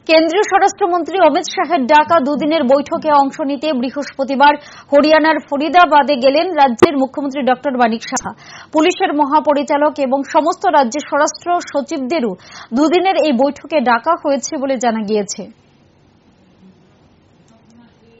কেন্দ্রীয় স্বরাষ্ট্রমন্ত্রী অমিত শাহের ডাকা দুদিনের বৈঠকে অংশ নিতে বৃহস্পতিবার হরিয়ানার ফরিদাবাদে গেলেন রাজ্যের মুখ্যমন্ত্রী ডক্টর মানিক সাহা। পুলিশের মহাপরিচালক এবং সমস্ত রাজ্যের স্বরাষ্ট্র সচিবদেরও দুদিনের এই বৈঠকে ডাকা হয়েছে বলে জানা গিয়েছে।